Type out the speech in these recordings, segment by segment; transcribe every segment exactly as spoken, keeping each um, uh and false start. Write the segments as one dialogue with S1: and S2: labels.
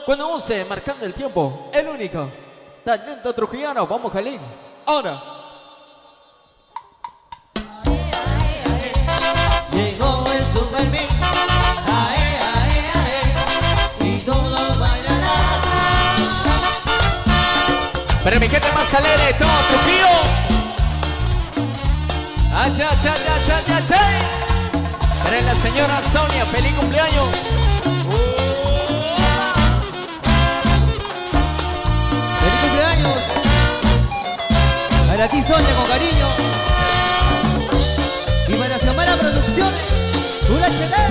S1: Cuando use marcando el tiempo, el único talento trujillano. Vamos, Jalín. Ahora.
S2: Llegó el Super Mix, ae, ae, ae, y todos bailarán.
S1: Pero mi gente más alegre, todo Trujillo. Acha, acha, acha, acha, acha. Para la señora Sonia, feliz cumpleaños.
S2: Feliz cumpleaños. Para ti, Sonia, con cariño. Y para Xiomara Producciones, una H D.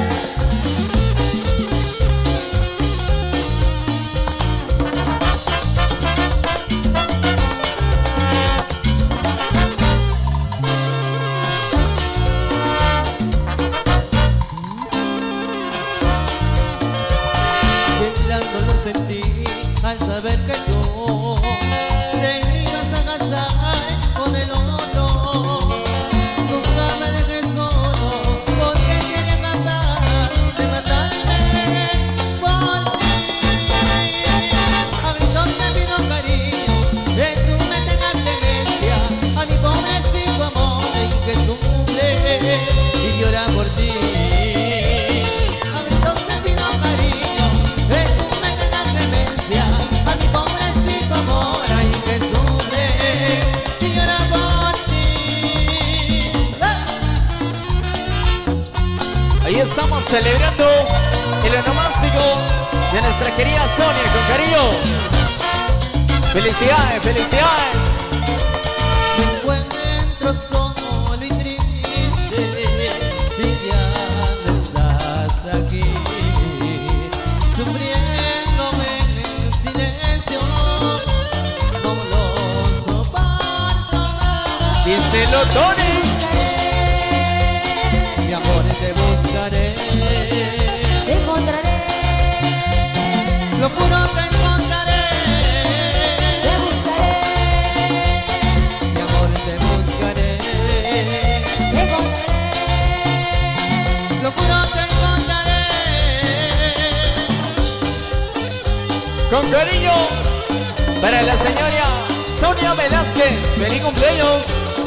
S2: Temblando lo sentí al saber que tú te ibas a casar con el otro. Nunca me dejes solo, porque quieres matar, de matarme por ti. A gritos te pido cariño, que tú me tengas demencia, a mi pobrecito amor que sufre y llora por ti. A gritos te pido cariño, que tú me tengas demencia, a mi pobrecito amor que sufre y llora por ti.
S1: Ahí estamos celebrando el onomástico de nuestra querida Sonia, con cariño. Felicidades, felicidades.
S2: Me encuentro solo y triste, si ya no estás aquí, sufriéndome en silencio, no lo soporto más.
S1: Díselo, Tony.
S2: Mi amor, te buscaré,
S3: Te encontraré,
S2: lo juro te encontraré.
S3: te buscaré,
S2: Mi amor, te buscaré,
S3: te encontraré.
S2: lo juro te encontraré.
S1: Con cariño para la señora Sonia Velázquez, feliz cumpleaños.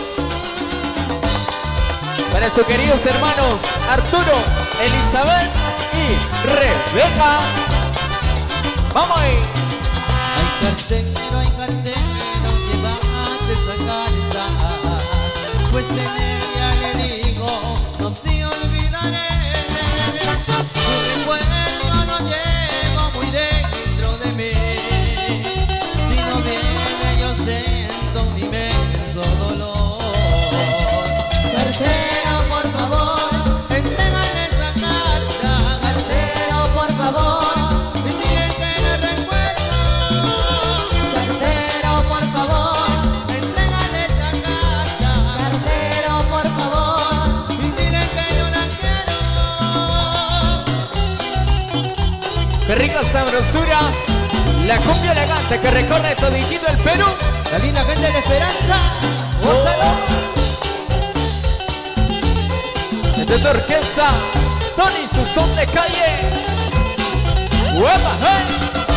S1: Para sus queridos hermanos Arturo, Elizabeth y Rebeca. Vamos ahí.
S2: Ay, cartero, ay, cartero, llévate esa carta, pues en ella le digo, no te olvidaré. Tu recuerdo lo llevo muy dentro de mí. Si no viene yo siento un inmenso dolor. Cartero, por favor, entrégale esa carta.
S3: Cartero, por favor,
S2: Y dile que le recuerdo.
S3: cartero, por favor,
S2: Entrégale esa carta.
S3: cartero, por favor.
S2: Y dile que yo la quiero.
S1: Qué rica sabrosura. La cumbia elegante que recorre toditito el Perú.
S2: La linda gente de la Esperanza. ¡Gózalo!
S1: Desde tu orquesta, Tony, su son de calle. ¡Huepa, hey!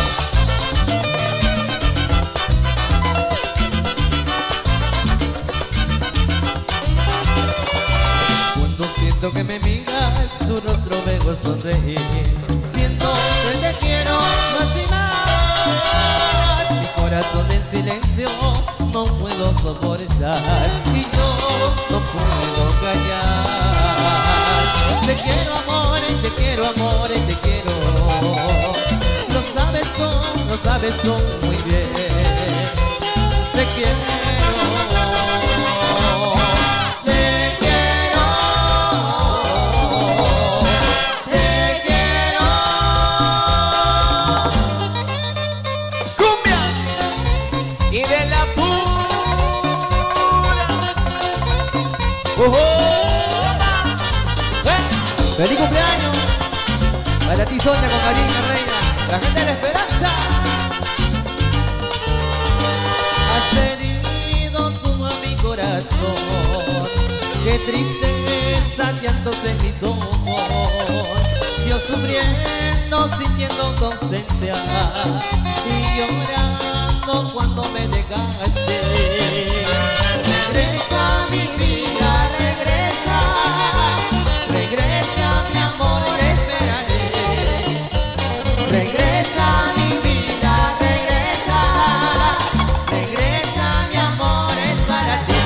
S2: Cuando siento que me miras, tu rostro veo sonreír. Siento que te quiero más y más. Mi corazón en silencio no puedo soportar y yo no puedo callar. Te quiero amor, y te quiero amor, y te quiero. Lo sabes tú, lo sabes tú muy bien. Te quiero. Te quiero. Te quiero.
S1: ¡Cumbia! Y de la pura. ¡Uh!
S2: ¡Feliz cumpleaños! Para ti, Sonia, con cariño, reina. La gente de la Esperanza. Has herido tú a mi corazón. Qué tristeza llantos en mis ojos. Yo sufriendo sintiendo tu ausencia y llorando cuando me dejaste. Regresa mi vida, regresa, regresa mi amor, te esperaré. Regresa mi vida, regresa, regresa mi amor, es para ti.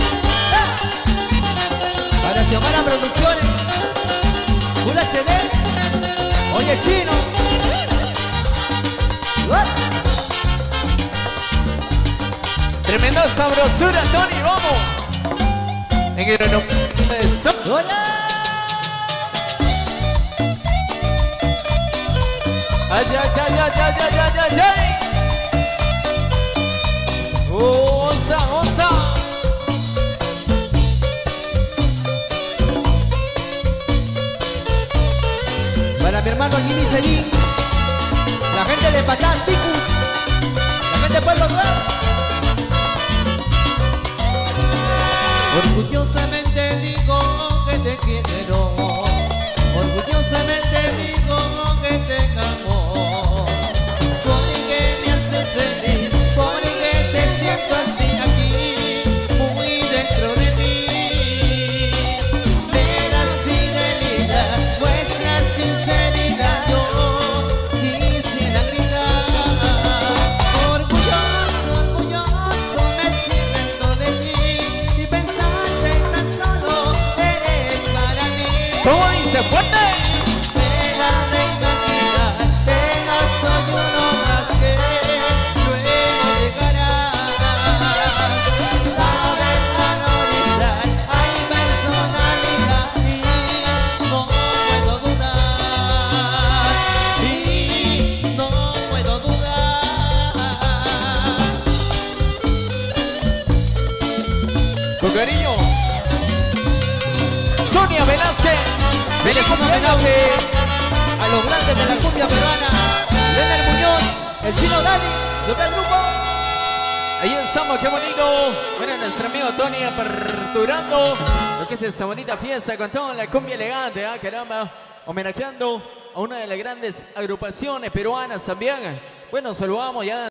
S2: Para Xiomara Producciones, Full H D, oye chino.
S1: Tremenda sabrosura, Tony, vamos. En el nombre de Jesús.
S2: ¡Hola!
S1: Ay, ay, ay, ay, ay, ay, ay, ay, ay. Oh, onza, onza.
S2: Para mi hermano Jimmy Serín, la gente de Patán, Ticus, la gente de Pueblo Nuevo. Orgullosamente digo que te quiero, orgullosamente digo que te amo, porque me haces feliz, porque te siento así aquí, muy dentro de mí. Verás fidelidad, vuestra sinceridad, yo quisiera gritar. Orgulloso, orgulloso me siento de ti y pensarte tan solo eres para mí.
S1: ¿Cómo dice? ¡Fuerte!
S2: Dejas de imaginar, dejas soy uno más que luego llegarás. Sabes valorizar, hay personalidad y no puedo dudar, y no puedo dudar.
S1: Con cariño, Sonia Velázquez.
S2: Feliz homenaje a los grandes de la cumbia peruana, Leonel Muñoz, el Chino Dani, de otro grupo.
S1: Ahí estamos, qué bonito. Bueno, nuestro amigo Tony aperturando lo que es esta bonita fiesta con toda la cumbia elegante, ¿ah? Caramba, homenajeando a una de las grandes agrupaciones peruanas también. Bueno, saludamos ya.